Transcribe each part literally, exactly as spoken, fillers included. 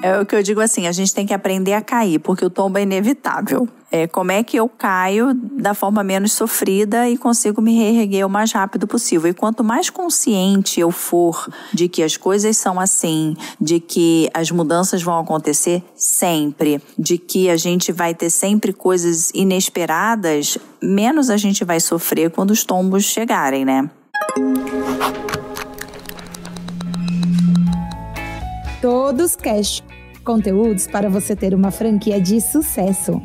É o que eu digo assim, a gente tem que aprender a cair, porque o tombo é inevitável. É, como é que eu caio da forma menos sofrida e consigo me reerguer o mais rápido possível. E quanto mais consciente eu for de que as coisas são assim, de que as mudanças vão acontecer sempre, de que a gente vai ter sempre coisas inesperadas, menos a gente vai sofrer quando os tombos chegarem, né? Todos Cast. Conteúdos para você ter uma franquia de sucesso.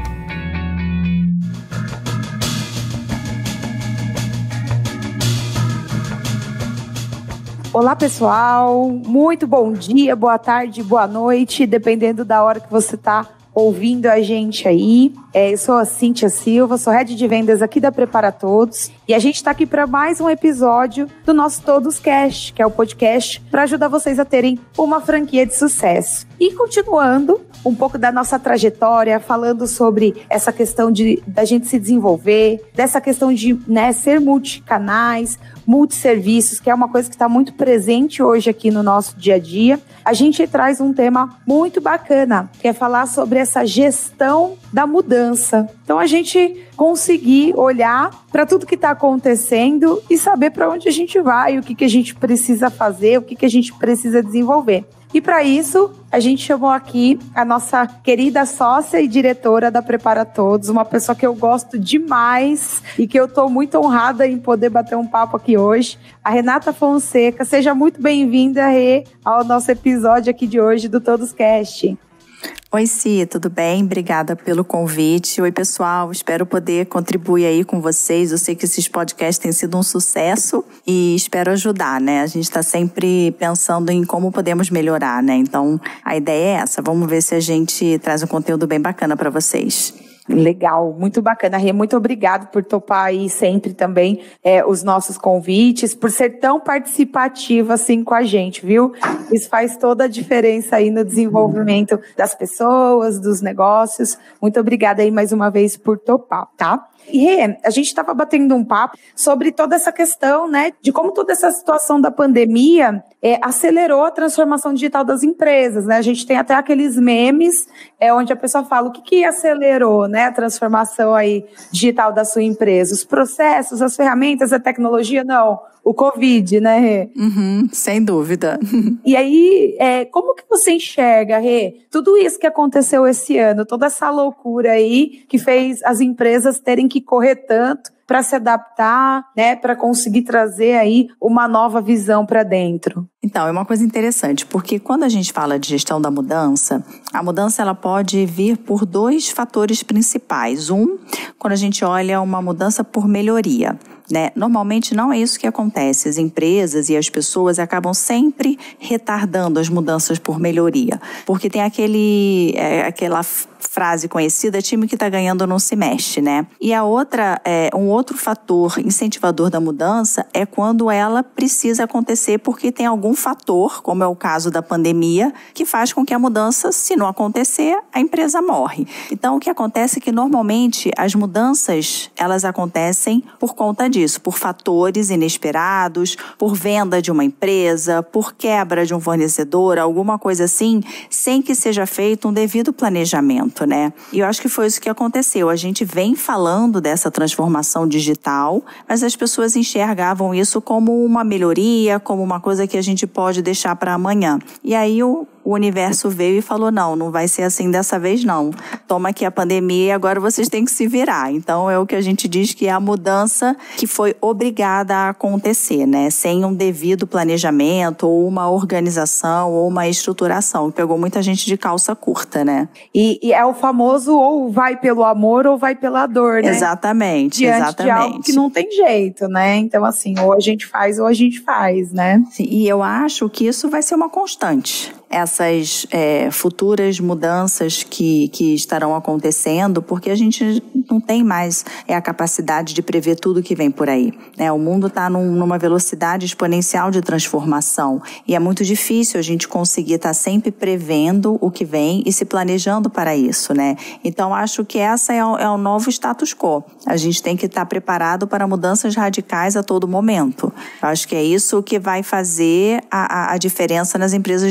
Olá, pessoal. Muito bom dia, boa tarde, boa noite, dependendo da hora que você está ouvindo a gente aí. É, eu sou a Cíntia Silva, sou Head de Vendas aqui da Prepara Todos. E a gente está aqui para mais um episódio do nosso Todos Cast, que é o podcast para ajudar vocês a terem uma franquia de sucesso. E continuando um pouco da nossa trajetória, falando sobre essa questão de da gente se desenvolver, dessa questão de, né, ser multicanais, multisserviços, que é uma coisa que está muito presente hoje aqui no nosso dia a dia. A gente traz um tema muito bacana, que é falar sobre essa gestão da mudança. Então, a gente conseguir olhar para tudo que está acontecendo e saber para onde a gente vai, o que, que a gente precisa fazer, o que, que a gente precisa desenvolver. E para isso, a gente chamou aqui a nossa querida sócia e diretora da Prepara Todos, uma pessoa que eu gosto demais e que eu estou muito honrada em poder bater um papo aqui hoje, a Renata Fonseca. Seja muito bem-vinda, Rê, ao nosso episódio aqui de hoje do Todos Cast. Oi, Ci, tudo bem? Obrigada pelo convite. Oi, pessoal, espero poder contribuir aí com vocês. Eu sei que esses podcasts têm sido um sucesso e espero ajudar, né? A gente está sempre pensando em como podemos melhorar, né? Então, a ideia é essa. Vamos ver se a gente traz um conteúdo bem bacana para vocês. Legal, muito bacana, Rê, muito obrigado por topar aí sempre também é, os nossos convites, por ser tão participativa assim com a gente, viu? Isso faz toda a diferença aí no desenvolvimento das pessoas, dos negócios. Muito obrigada aí mais uma vez por topar, tá? E Rê, a gente estava batendo um papo sobre toda essa questão, né, de como toda essa situação da pandemia é, acelerou a transformação digital das empresas, né? A gente tem até aqueles memes é, onde a pessoa fala o que, que acelerou, né, a transformação aí digital da sua empresa, os processos, as ferramentas, a tecnologia, não, o Covid, né, Rê? Uhum, sem dúvida. E aí, é, como que você enxerga, Rê, tudo isso que aconteceu esse ano, toda essa loucura aí que fez as empresas terem que correr tanto para se adaptar, né, para conseguir trazer aí uma nova visão para dentro? Então, é uma coisa interessante, porque quando a gente fala de gestão da mudança, a mudança ela pode vir por dois fatores principais. Um, quando a gente olha uma mudança por melhoria, né? Normalmente não é isso que acontece. As empresas e as pessoas acabam sempre retardando as mudanças por melhoria, porque tem aquele, é, aquela frase conhecida, time que está ganhando não se mexe, né? E a outra, é, um outro fator incentivador da mudança é quando ela precisa acontecer porque tem algum fator, como é o caso da pandemia, que faz com que a mudança, se não acontecer, a empresa morre. Então, o que acontece é que normalmente as mudanças, elas acontecem por conta disso, por fatores inesperados, por venda de uma empresa, por quebra de um fornecedor, alguma coisa assim, sem que seja feito um devido planejamento, né? E eu acho que foi isso que aconteceu. A gente vem falando dessa transformação digital, mas as pessoas enxergavam isso como uma melhoria, como uma coisa que a gente pode deixar para amanhã. E aí o O universo veio e falou, não, não vai ser assim dessa vez não. Toma aqui a pandemia e agora vocês têm que se virar. Então é o que a gente diz que é a mudança que foi obrigada a acontecer, né? Sem um devido planejamento ou uma organização ou uma estruturação. Pegou muita gente de calça curta, né? E, e é o famoso ou vai pelo amor ou vai pela dor, né? Exatamente, Diante exatamente. de algo que não tem jeito, né? Então assim, ou a gente faz ou a gente faz, né? Sim, e eu acho que isso vai ser uma constante. Essas é, futuras mudanças que, que estarão acontecendo, porque a gente não tem mais é, a capacidade de prever tudo que vem por aí, né? O mundo está num, numa velocidade exponencial de transformação e é muito difícil a gente conseguir estar tá sempre prevendo o que vem e se planejando para isso, né? Então, acho que essa é o, é o novo status quo. A gente tem que estar tá preparado para mudanças radicais a todo momento. Eu acho que é isso que vai fazer a, a, a diferença nas empresas de sucesso.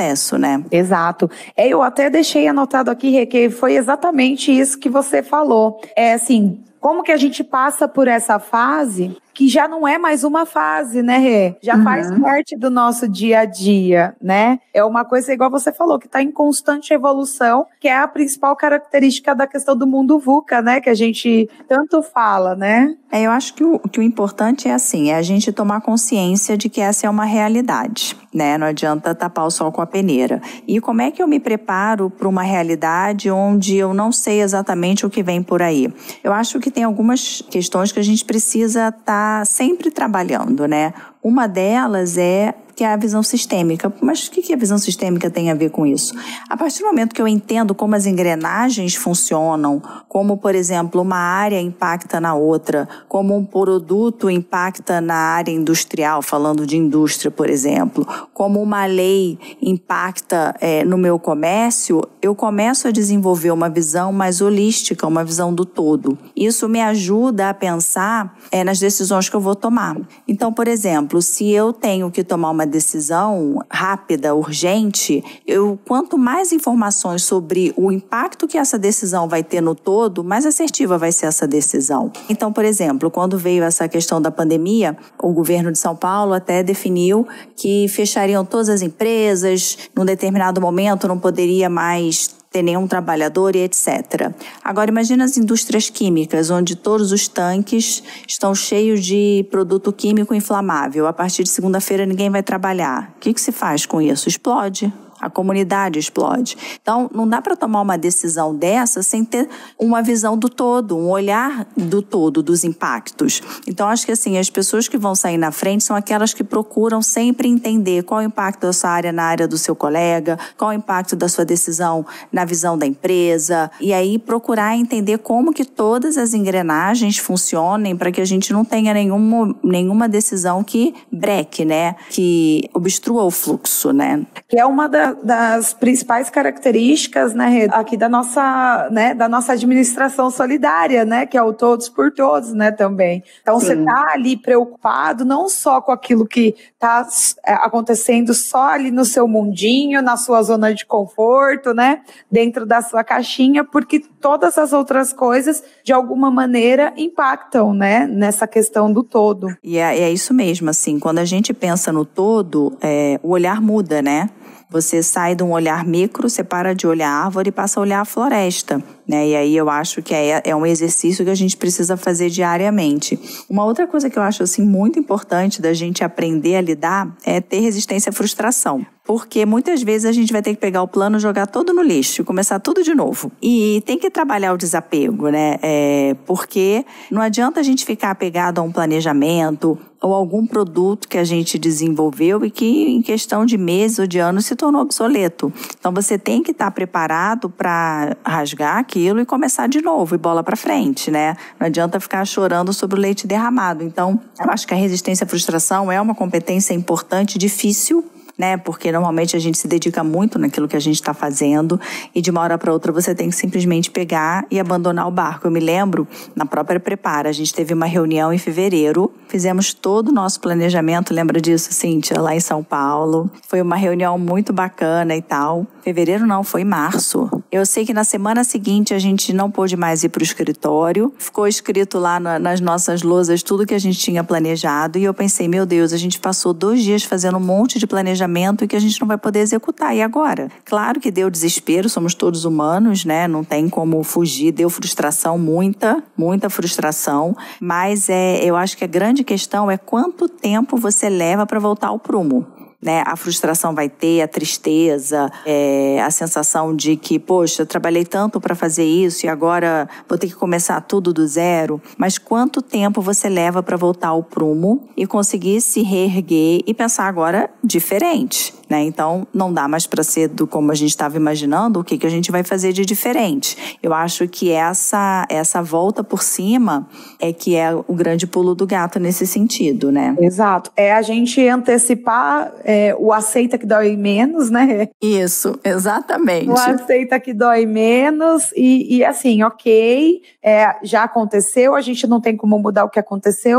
processo, né? Exato. É, eu até deixei anotado aqui, Rê, que foi exatamente isso que você falou. É assim, como que a gente passa por essa fase que já não é mais uma fase, né, Rê? Já uhum. faz parte do nosso dia a dia, né? É uma coisa, igual você falou, que está em constante evolução, que é a principal característica da questão do mundo VUCA, né? Que a gente tanto fala, né? É, eu acho que o, que o importante é assim, é a gente tomar consciência de que essa é uma realidade, né? Não adianta tapar o sol com a peneira. E como é que eu me preparo para uma realidade onde eu não sei exatamente o que vem por aí? Eu acho que tem algumas questões que a gente precisa estar sempre trabalhando, né? Uma delas é que é a visão sistêmica. Mas o que a visão sistêmica tem a ver com isso? A partir do momento que eu entendo como as engrenagens funcionam, como, por exemplo, uma área impacta na outra, como um produto impacta na área industrial, falando de indústria, por exemplo, como uma lei impacta é, no meu comércio, eu começo a desenvolver uma visão mais holística, uma visão do todo. Isso me ajuda a pensar é, nas decisões que eu vou tomar. Então, por exemplo, se eu tenho que tomar uma decisão rápida, urgente, eu, quanto mais informações sobre o impacto que essa decisão vai ter no todo, mais assertiva vai ser essa decisão. Então, por exemplo, quando veio essa questão da pandemia, o governo de São Paulo até definiu que fechariam todas as empresas, num determinado momento não poderia mais ter nenhum trabalhador e etcétera. Agora, imagina as indústrias químicas, onde todos os tanques estão cheios de produto químico inflamável. A partir de segunda-feira ninguém vai trabalhar. O que que se faz com isso? Explode. A comunidade explode. Então, não dá para tomar uma decisão dessa sem ter uma visão do todo, um olhar do todo, dos impactos. Então, acho que assim, as pessoas que vão sair na frente são aquelas que procuram sempre entender qual é o impacto da sua área na área do seu colega, qual é o impacto da sua decisão na visão da empresa, e aí procurar entender como que todas as engrenagens funcionem para que a gente não tenha nenhuma, nenhuma decisão que breque, né? Que obstrua o fluxo, né? Que é uma da das principais características, né, aqui da nossa, né, da nossa administração solidária, né, que é o todos por todos, né, também. Então, Sim. Você tá ali preocupado não só com aquilo que tá é, acontecendo só ali no seu mundinho, na sua zona de conforto, né, dentro da sua caixinha, porque todas as outras coisas, de alguma maneira, impactam, né, nessa questão do todo. E é, é isso mesmo, assim, quando a gente pensa no todo, é, o olhar muda, né? Você sai de um olhar micro, você para de olhar a árvore e passa a olhar a floresta, né? E aí eu acho que é, é um exercício que a gente precisa fazer diariamente. Uma outra coisa que eu acho assim, muito importante da gente aprender a lidar é ter resistência à frustração. Porque muitas vezes a gente vai ter que pegar o plano, jogar todo no lixo e começar tudo de novo. E tem que trabalhar o desapego, né? É, porque não adianta a gente ficar apegado a um planejamento ou algum produto que a gente desenvolveu e que em questão de meses ou de anos se tornou obsoleto. Então você tem que estar preparado para rasgar aquilo e começar de novo e bola para frente, né? Não adianta ficar chorando sobre o leite derramado. Então eu acho que a resistência à frustração é uma competência importante, difícil, né? Porque normalmente a gente se dedica muito naquilo que a gente está fazendo e de uma hora para outra você tem que simplesmente pegar e abandonar o barco. Eu me lembro, na própria Prepara, a gente teve uma reunião em fevereiro, fizemos todo o nosso planejamento, lembra disso, Cíntia? Lá em São Paulo. Foi uma reunião muito bacana e tal. Fevereiro não, foi março. Eu sei que na semana seguinte a gente não pôde mais ir para o escritório. Ficou escrito lá na, nas nossas lousas tudo que a gente tinha planejado e eu pensei, meu Deus, a gente passou dois dias fazendo um monte de planejamento e que a gente não vai poder executar. E agora? Claro que deu desespero, somos todos humanos, né? Não tem como fugir, deu frustração, muita, muita frustração. Mas é, eu acho que a grande questão é quanto tempo você leva para voltar ao prumo. Né? A frustração vai ter, a tristeza, é, a sensação de que, poxa, eu trabalhei tanto para fazer isso e agora vou ter que começar tudo do zero. Mas quanto tempo você leva para voltar ao prumo e conseguir se reerguer e pensar agora diferente? Né? Então, não dá mais para ser do como a gente estava imaginando, o que, que a gente vai fazer de diferente. Eu acho que essa, essa volta por cima é que é o grande pulo do gato nesse sentido, né? Exato. É a gente antecipar é, o aceita que dói menos, né? Isso, exatamente. O aceita que dói menos e, e assim, ok, é, já aconteceu, a gente não tem como mudar o que aconteceu,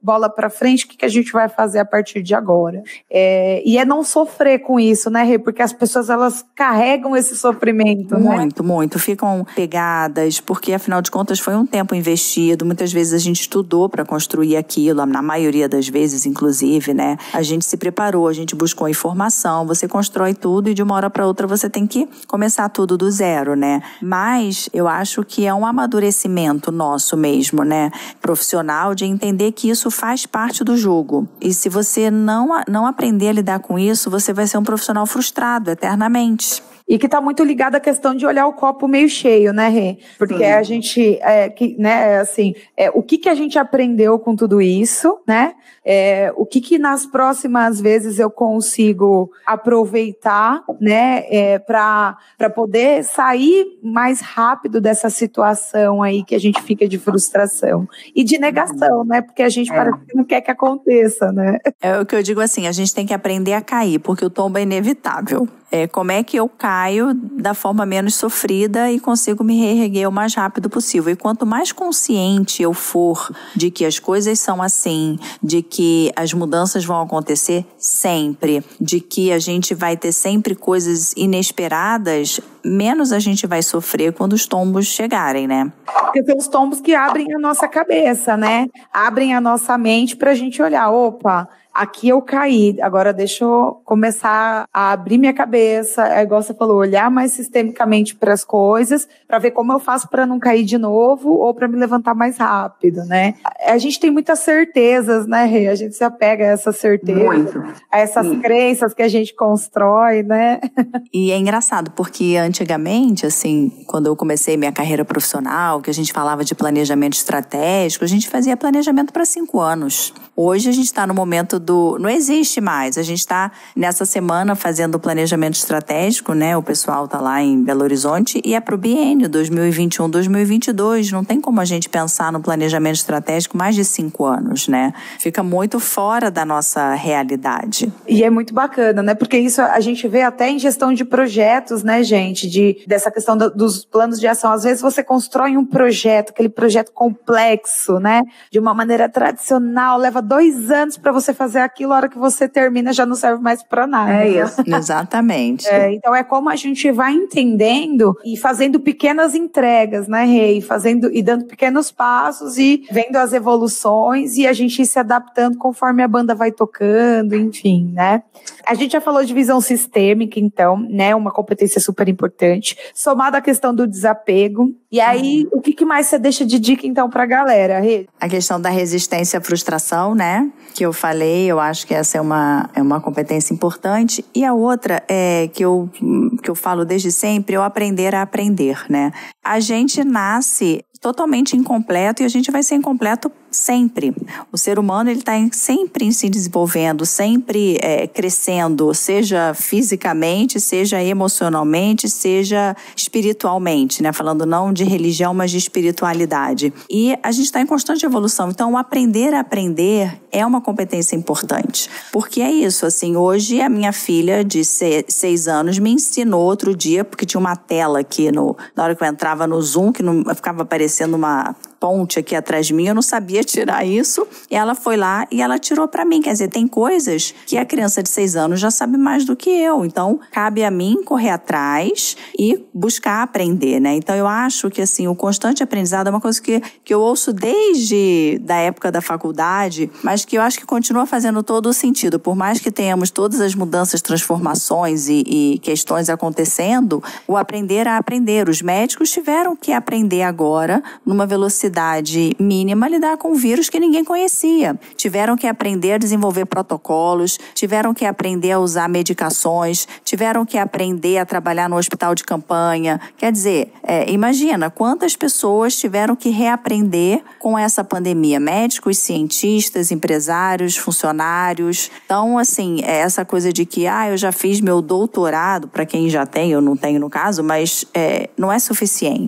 bola para frente, o que, que a gente vai fazer a partir de agora? É, e é não sofrer com isso, né, Rê? Porque as pessoas, elas carregam esse sofrimento, né? Muito, muito. Ficam pegadas, porque afinal de contas foi um tempo investido. Muitas vezes a gente estudou para construir aquilo, na maioria das vezes, inclusive, né? A gente se preparou, a gente buscou informação, você constrói tudo e de uma hora para outra você tem que começar tudo do zero, né? Mas eu acho que é um amadurecimento nosso mesmo, né? Profissional, de entender que isso faz parte do jogo. E se você não, não aprender a lidar com isso, você vai ser um profissional frustrado eternamente. E que está muito ligado à questão de olhar o copo meio cheio, né, Rê? Porque Sim. a gente, é, que, né, assim, é, o que que a gente aprendeu com tudo isso, né? É, o que que nas próximas vezes eu consigo aproveitar, né, é, para para poder sair mais rápido dessa situação aí que a gente fica de frustração e de negação, né? Porque a gente é. parece que não quer que aconteça, né? É o que eu digo assim, a gente tem que aprender a cair, porque o tombo é inevitável. É, como é que eu caio da forma menos sofrida e consigo me reerguer o mais rápido possível. E quanto mais consciente eu for de que as coisas são assim, de que as mudanças vão acontecer sempre, de que a gente vai ter sempre coisas inesperadas, menos a gente vai sofrer quando os tombos chegarem, né? Porque são os tombos que abrem a nossa cabeça, né? Abrem a nossa mente pra gente olhar, opa, aqui eu caí, agora deixa eu começar a abrir minha cabeça, é igual você falou, olhar mais sistemicamente para as coisas, para ver como eu faço para não cair de novo ou para me levantar mais rápido, né? A gente tem muitas certezas, né, Rê? A gente se apega a essas certezas, Muito. a essas Sim. crenças que a gente constrói, né? E é engraçado, porque antigamente, assim, quando eu comecei minha carreira profissional, que a gente falava de planejamento estratégico, a gente fazia planejamento para cinco anos. Hoje a gente está no momento do... Não existe mais. A gente está nessa semana fazendo o planejamento estratégico, né? O pessoal está lá em Belo Horizonte e é para o biênio dois mil e vinte e um, dois mil e vinte e dois. Não tem como a gente pensar no planejamento estratégico mais de cinco anos, né? Fica muito fora da nossa realidade. E é muito bacana, né? Porque isso a gente vê até em gestão de projetos, né, gente? De, dessa questão do, dos planos de ação. Às vezes você constrói um projeto, aquele projeto complexo, né? De uma maneira tradicional, leva dois anos para você fazer aquilo, a hora que você termina já não serve mais para nada. É isso. Exatamente. É, então é como a gente vai entendendo e fazendo pequenas entregas, né, Rê? E fazendo e dando pequenos passos e vendo as evoluções e a gente ir se adaptando conforme a banda vai tocando, enfim, né? A gente já falou de visão sistêmica, então, né? Uma competência super importante, somada à questão do desapego. E aí, hum. o que, que mais você deixa de dica, então, pra galera, Rê? A questão da resistência à frustração, né? Que eu falei, eu acho que essa é uma, é uma competência importante. E a outra é que eu, que eu falo desde sempre, é o aprender a aprender, né? A gente nasce totalmente incompleto e a gente vai ser incompleto sempre. O ser humano, ele está sempre se desenvolvendo, sempre é, crescendo, seja fisicamente, seja emocionalmente, seja espiritualmente, né? Falando não de religião, mas de espiritualidade. E a gente está em constante evolução. Então, o aprender a aprender é uma competência importante. Porque é isso, assim, hoje a minha filha de seis anos me ensinou outro dia, porque tinha uma tela aqui no, na hora que eu entrava no Zoom, que não ficava aparecendo uma ponte aqui atrás de mim, eu não sabia tirar isso, e ela foi lá e ela tirou pra mim. Quer dizer, tem coisas que a criança de seis anos já sabe mais do que eu, então cabe a mim correr atrás e buscar aprender, né? Então eu acho que, assim, o constante aprendizado é uma coisa que, que eu ouço desde da época da faculdade, mas que eu acho que continua fazendo todo o sentido, por mais que tenhamos todas as mudanças, transformações e, e questões acontecendo, o aprender a aprender. Os médicos tiveram que aprender agora, numa velocidade mínima, lidar com um vírus que ninguém conhecia. Tiveram que aprender a desenvolver protocolos, tiveram que aprender a usar medicações, tiveram que aprender a trabalhar no hospital de campanha. Quer dizer, é, imagina quantas pessoas tiveram que reaprender com essa pandemia. Médicos, cientistas, empresários, funcionários. Então, assim, é essa coisa de que, ah, eu já fiz meu doutorado, para quem já tem, eu não tenho no caso, mas é, não é suficiente.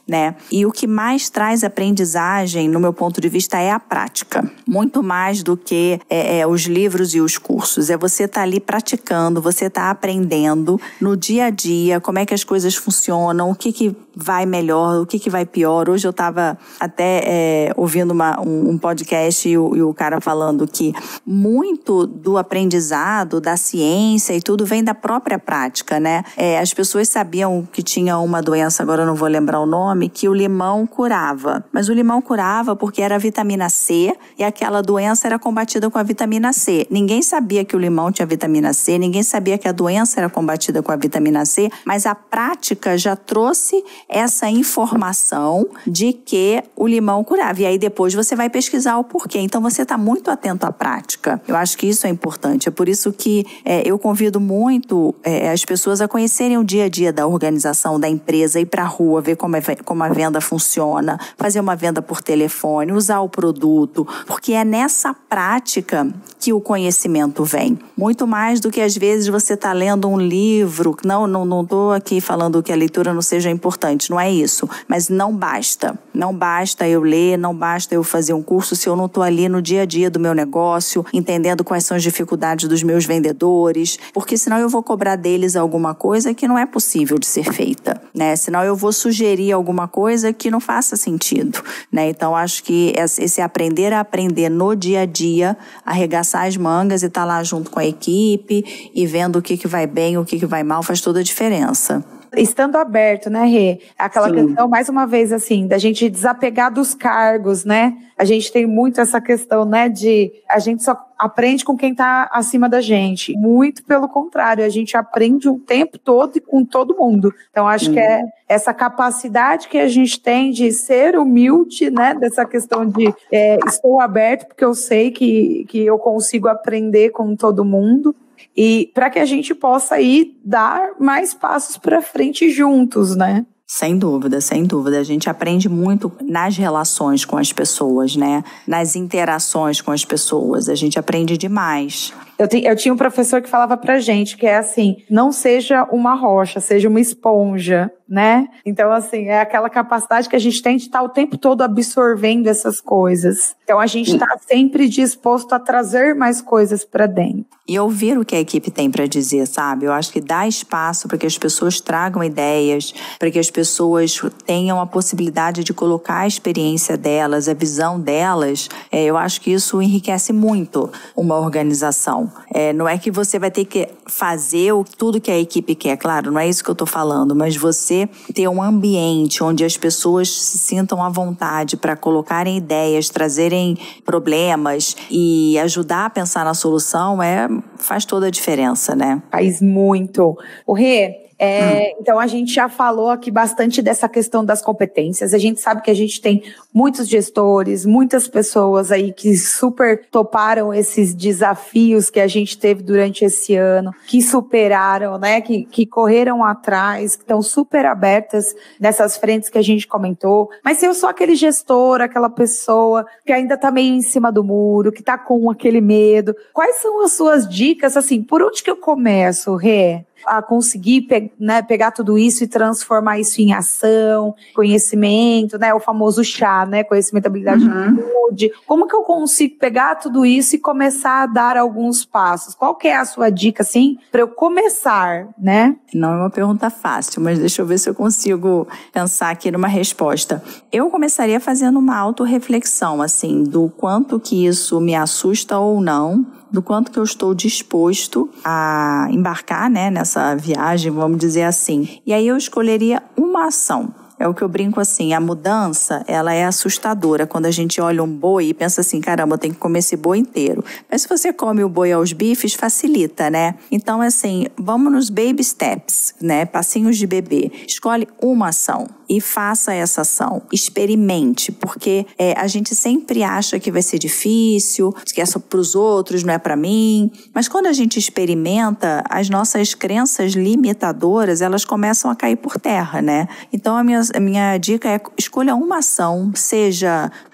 né? E o que mais traz aprendizagem, no meu ponto de vista, é a prática. Muito mais do que é, é, os livros e os cursos. É você estar tá ali praticando, você estar tá aprendendo no dia a dia, como é que as coisas funcionam, o que que vai melhor, o que que vai pior. Hoje eu estava até é, ouvindo uma, um, um podcast e o, e o cara falando que muito do aprendizado, da ciência e tudo vem da própria prática, né? É, as pessoas sabiam que tinha uma doença, agora eu não vou lembrar o nome, que o limão curava. Mas o limão curava porque era vitamina C e aquela doença era combatida com a vitamina C. Ninguém sabia que o limão tinha vitamina C, ninguém sabia que a doença era combatida com a vitamina C, mas a prática já trouxe essa informação de que o limão curava. E aí depois você vai pesquisar o porquê. Então você está muito atento à prática. Eu acho que isso é importante. É por isso que é, eu convido muito é, as pessoas a conhecerem o dia a dia da organização, da empresa, ir para a rua, ver como, é, como a venda funciona, fazer uma venda por telefone, usar o produto, porque é nessa prática que o conhecimento vem. Muito mais do que às vezes você está lendo um livro. Não, não, não estou aqui falando que a leitura não seja importante, não é isso. Mas não basta. Não basta eu ler, não basta eu fazer um curso se eu não estou ali no dia a dia do meu negócio, entendendo quais são as dificuldades dos meus vendedores, porque senão eu vou cobrar deles alguma coisa que não é possível de ser feita, né? Senão eu vou sugerir alguma coisa que não faça sentido, né? Então acho que esse aprender a aprender no dia a dia, arregaçar as mangas e estar tá lá junto com a equipe e vendo o que que vai bem, o que que vai mal, faz toda a diferença. Estando aberto, né, Rê? Aquela Sim. questão, mais uma vez, assim, da gente desapegar dos cargos, né? A gente tem muito essa questão, né, de a gente só aprende com quem tá acima da gente. Muito pelo contrário, a gente aprende o tempo todo e com todo mundo. Então, acho hum. que é essa capacidade que a gente tem de ser humilde, né, dessa questão de é, estou aberto porque eu sei que, que eu consigo aprender com todo mundo. E para que a gente possa ir dar mais passos para frente juntos, né? Sem dúvida, sem dúvida. A gente aprende muito nas relações com as pessoas, né? Nas interações com as pessoas. A gente aprende demais. Eu, te, eu tinha um professor que falava pra gente que é assim, não seja uma rocha, seja uma esponja, né? Então, assim, é aquela capacidade que a gente tem de estar o tempo todo absorvendo essas coisas. Então, a gente está sempre disposto a trazer mais coisas para dentro. E ouvir o que a equipe tem para dizer, sabe? Eu acho que dá espaço para que as pessoas tragam ideias, para que as pessoas tenham a possibilidade de colocar a experiência delas, a visão delas. É, eu acho que isso enriquece muito uma organização. É, não é que você vai ter que fazer o, tudo que a equipe quer, claro, não é isso que eu estou falando, mas você ter um ambiente onde as pessoas se sintam à vontade para colocarem ideias, trazerem problemas e ajudar a pensar na solução, é, faz toda a diferença, né? Faz muito. O Rê, É, hum. Então, a gente já falou aqui bastante dessa questão das competências. A gente sabe que a gente tem muitos gestores, muitas pessoas aí que super toparam esses desafios que a gente teve durante esse ano, que superaram, né, que, que correram atrás, que estão super abertas nessas frentes que a gente comentou. Mas se eu sou aquele gestor, aquela pessoa que ainda tá meio em cima do muro, que tá com aquele medo, quais são as suas dicas, assim, por onde que eu começo, Rê? A conseguir pe- né, pegar tudo isso e transformar isso em ação, conhecimento, né, o famoso chá, né, conhecimento, habilidade e atitude. Como que eu consigo pegar tudo isso e começar a dar alguns passos? Qual que é a sua dica, assim, para eu começar, né? Não é uma pergunta fácil, mas deixa eu ver se eu consigo pensar aqui numa resposta. Eu começaria fazendo uma autorreflexão, assim, do quanto que isso me assusta ou não, do quanto que eu estou disposto a embarcar, né, nessa viagem, vamos dizer assim. E aí eu escolheria uma ação. É o que eu brinco assim, a mudança, ela é assustadora. Quando a gente olha um boi e pensa assim, caramba, eu tenho que comer esse boi inteiro. Mas se você come o boi aos bifes, facilita, né? Então, assim, vamos nos baby steps, né? Passinhos de bebê. Escolhe uma ação e faça essa ação. Experimente, porque é, a gente sempre acha que vai ser difícil, que é só para os outros, não é para mim. Mas quando a gente experimenta, as nossas crenças limitadoras, elas começam a cair por terra, né? Então, a minha A minha dica é escolha uma ação, seja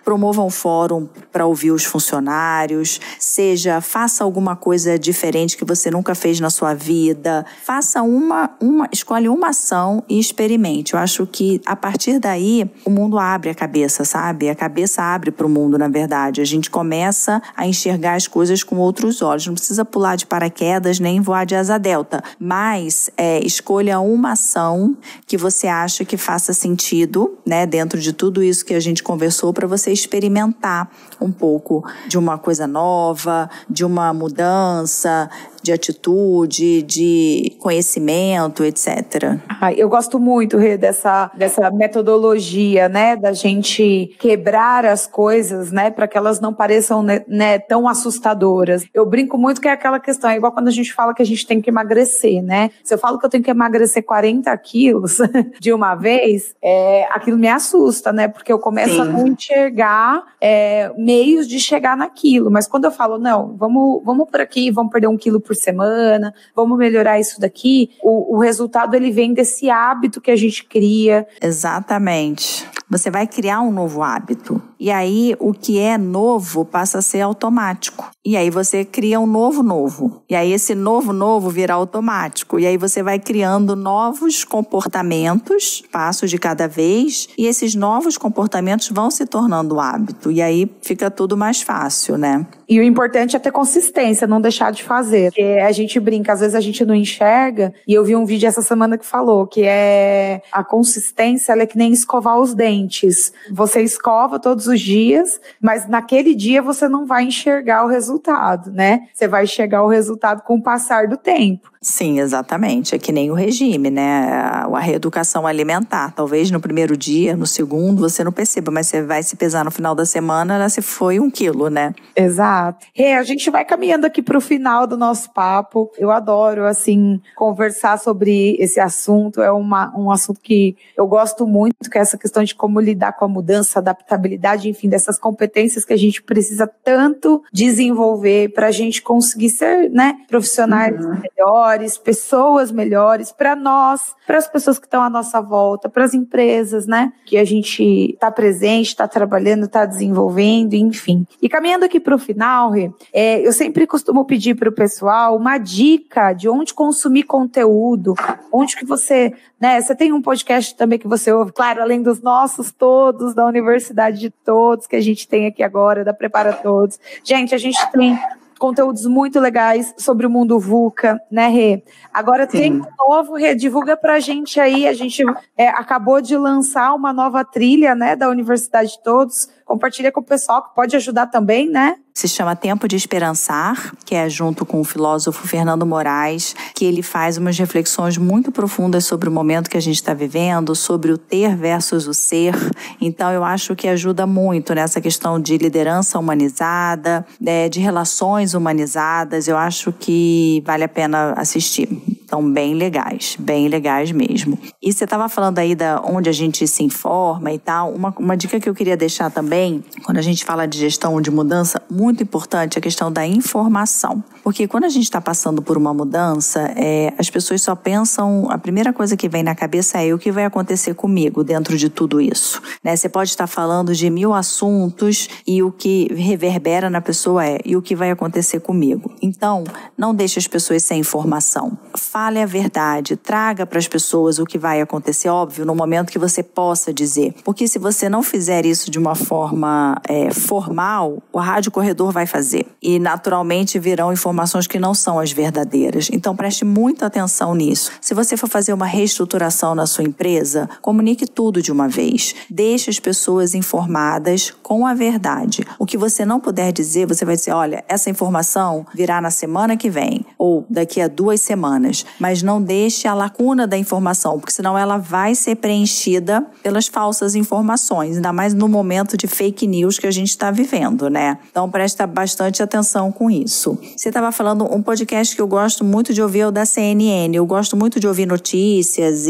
promova um fórum para ouvir os funcionários, seja, faça alguma coisa diferente que você nunca fez na sua vida, faça uma, uma, escolhe uma ação e experimente. Eu acho que a partir daí o mundo abre a cabeça, sabe? A cabeça abre para o mundo, na verdade. A gente começa a enxergar as coisas com outros olhos. Não precisa pular de paraquedas nem voar de asa delta, mas é, escolha uma ação que você acha que faça sentido, né, dentro de tudo isso que a gente conversou, para você experimentar um pouco de uma coisa nova, de uma mudança, de atitude, de conhecimento, etcétera. Ah, eu gosto muito, Rê, dessa, dessa metodologia, né, da gente quebrar as coisas, né, para que elas não pareçam, né, tão assustadoras. Eu brinco muito que é aquela questão, é igual quando a gente fala que a gente tem que emagrecer, né? Se eu falo que eu tenho que emagrecer quarenta quilos de uma vez, é, aquilo me assusta, né, porque eu começo Sim. a não enxergar é, meios de chegar naquilo. Mas quando eu falo, não, vamos, vamos por aqui, vamos perder um quilo por semana, vamos melhorar isso daqui, o, o resultado ele vem desse hábito que a gente cria. Exatamente. Você vai criar um novo hábito. E aí, o que é novo passa a ser automático. E aí, você cria um novo novo. E aí, esse novo novo vira automático. E aí, você vai criando novos comportamentos, passo de cada vez. E esses novos comportamentos vão se tornando hábito. E aí, fica tudo mais fácil, né? E o importante é ter consistência, não deixar de fazer. Porque a gente brinca, às vezes a gente não enxerga. E eu vi um vídeo essa semana que falou que é a consistência, ela é que nem escovar os dentes. Você escova todos os dias, mas naquele dia você não vai enxergar o resultado, né? Você vai enxergar o resultado com o passar do tempo. Sim, exatamente. É que nem o regime, né? A reeducação alimentar. Talvez no primeiro dia, no segundo, você não perceba, mas você vai se pesar no final da semana, ela se foi um quilo, né? Exato. E a gente vai caminhando aqui para o final do nosso papo. Eu adoro, assim, conversar sobre esse assunto. É uma, um assunto que eu gosto muito, que é essa questão de como lidar com a mudança, adaptabilidade, enfim, dessas competências que a gente precisa tanto desenvolver para a gente conseguir ser, né, profissionais uhum. melhores, pessoas melhores, para nós, para as pessoas que estão à nossa volta, para as empresas, né, que a gente está presente, está trabalhando, está desenvolvendo, enfim. E caminhando aqui para o final, é, eu sempre costumo pedir para o pessoal uma dica de onde consumir conteúdo, onde que você, né, você tem um podcast também que você ouve, claro, além dos nossos todos, da Universidade de Todos, que a gente tem aqui agora, da Prepara Todos. Gente, a gente tem conteúdos muito legais sobre o mundo VUCA, né, Rê? Agora Sim. tem um novo, Rê, divulga pra gente aí, a gente é, acabou de lançar uma nova trilha, né, da Universidade de Todos, compartilha com o pessoal que pode ajudar também, né? Se chama Tempo de Esperançar, que é junto com o filósofo Fernando Moraes, que ele faz umas reflexões muito profundas sobre o momento que a gente está vivendo, sobre o ter versus o ser. Então, eu acho que ajuda muito nessa questão de liderança humanizada, de relações humanizadas. Eu acho que vale a pena assistir. Então, bem legais, bem legais mesmo. E você estava falando aí da onde a gente se informa e tal. Uma, uma dica que eu queria deixar também, quando a gente fala de gestão de mudança, muito importante a questão da informação. Porque quando a gente está passando por uma mudança, é, as pessoas só pensam, a primeira coisa que vem na cabeça é o que vai acontecer comigo dentro de tudo isso. Né? Você pode estar falando de mil assuntos e o que reverbera na pessoa é e o que vai acontecer comigo. Então, não deixe as pessoas sem informação. Fale a verdade, traga para as pessoas o que vai acontecer, óbvio, no momento que você possa dizer. Porque se você não fizer isso de uma forma é, formal, o rádio corredor vai fazer. E, naturalmente, virão informações que não são as verdadeiras. Então, preste muita atenção nisso. Se você for fazer uma reestruturação na sua empresa, comunique tudo de uma vez. Deixe as pessoas informadas com a verdade. O que você não puder dizer, você vai dizer, olha, essa informação virá na semana que vem, ou daqui a duas semanas. Mas não deixe a lacuna da informação, porque senão ela vai ser preenchida pelas falsas informações, ainda mais no momento de fake news que a gente está vivendo, né? Então, presta bastante atenção com isso. Você estava falando, um podcast que eu gosto muito de ouvir é o da C N N. Eu gosto muito de ouvir notícias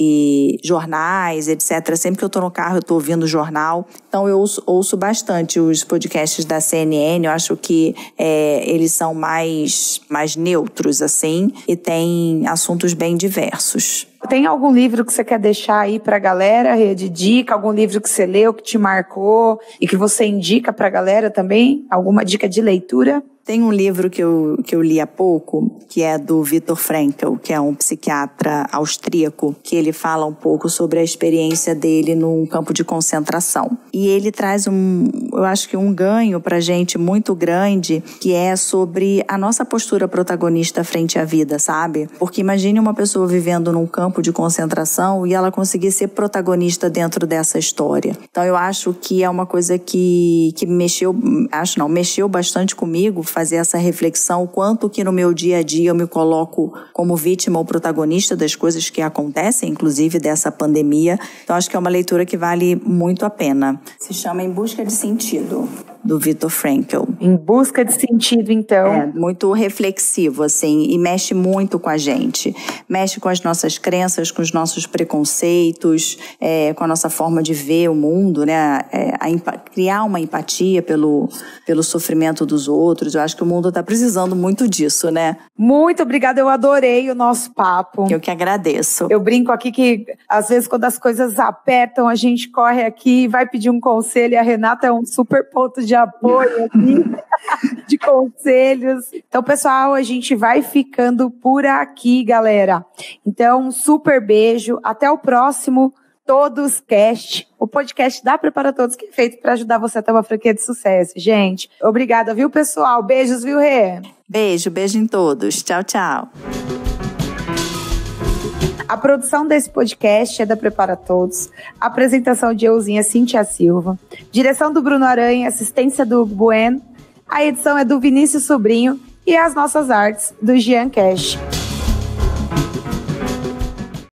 e, e jornais, etcétera. Sempre que eu estou no carro, eu estou ouvindo jornal. Então, eu ouço, ouço bastante os podcasts da C N N. Eu acho que é, eles são mais, mais neutros, assim, e tem bem, assuntos bem diversos. Tem algum livro que você quer deixar aí pra galera, de dica? Algum livro que você leu, que te marcou e que você indica pra galera também? Alguma dica de leitura? Tem um livro que eu, que eu li há pouco, que é do Viktor Frankl, que é um psiquiatra austríaco, que ele fala um pouco sobre a experiência dele num campo de concentração. E ele traz um, eu acho que um ganho pra gente muito grande, que é sobre a nossa postura protagonista frente à vida, sabe? Porque imagine uma pessoa vivendo num campo de concentração e ela conseguir ser protagonista dentro dessa história. Então eu acho que é uma coisa que, que mexeu, acho não, mexeu bastante comigo, fazer essa reflexão, o quanto que no meu dia a dia eu me coloco como vítima ou protagonista das coisas que acontecem, inclusive dessa pandemia. Então acho que é uma leitura que vale muito a pena. Se chama Em Busca de Sentido, do Viktor Frankl. Em Busca de Sentido, então. É, muito reflexivo, assim, e mexe muito com a gente. Mexe com as nossas crenças, com os nossos preconceitos, é, com a nossa forma de ver o mundo, né? É, a, criar uma empatia pelo, pelo sofrimento dos outros. Eu acho que o mundo está precisando muito disso, né? Muito obrigada, eu adorei o nosso papo. Eu que agradeço. Eu brinco aqui que, às vezes, quando as coisas apertam, a gente corre aqui e vai pedir um conselho, e a Renata é um super ponto de apoio aqui, de conselhos. Então, pessoal, a gente vai ficando por aqui, galera. Então, um super beijo, até o próximo Todos Cast, o podcast da Prepara Todos, que é feito para ajudar você a ter uma franquia de sucesso. Gente, obrigada, viu, pessoal? Beijos, viu, Rê? Beijo, beijo em todos. Tchau, tchau. A produção desse podcast é da Prepara Todos, a apresentação de Euzinha Cintia Silva, direção do Bruno Aranha, assistência do Hugo Bueno, a edição é do Vinícius Sobrinho e as nossas artes do Jean Cash.